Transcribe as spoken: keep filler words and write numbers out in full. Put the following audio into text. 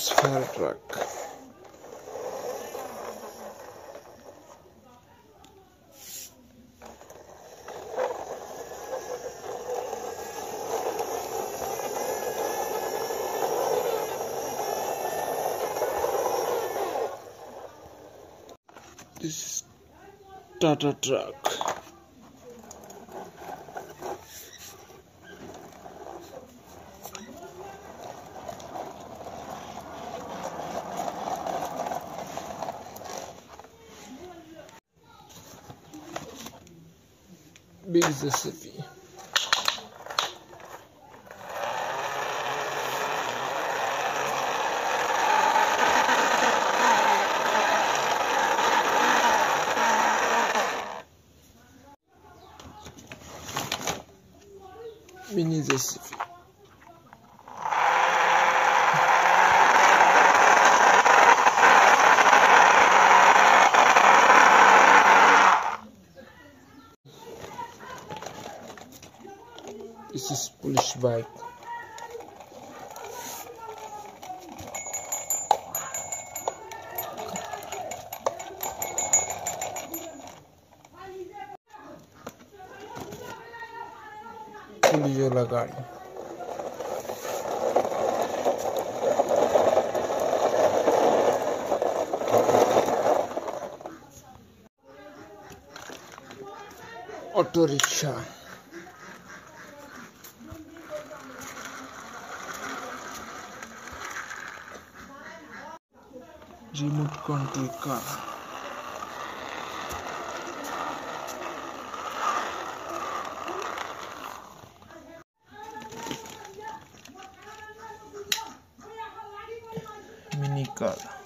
It's fire truck. This is Tata truck. Big J C B. Mini J C B. This is police bike. Police वाला गाड़ी. Auto rickshaw. remote control car. Mini car.